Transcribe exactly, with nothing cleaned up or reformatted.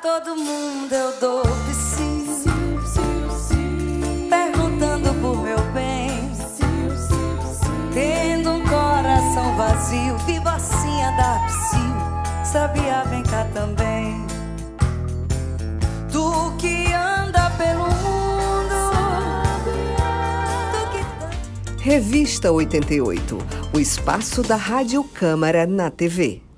todo mundo eu dou psiu, perguntando por meu bem, tendo um coração vazio, vivo assim a dar psiu, sabia, vem cá também. Tu que anda pelo mundo, tu que... Revista oitenta e oito, o espaço da Rádio Câmara na T V.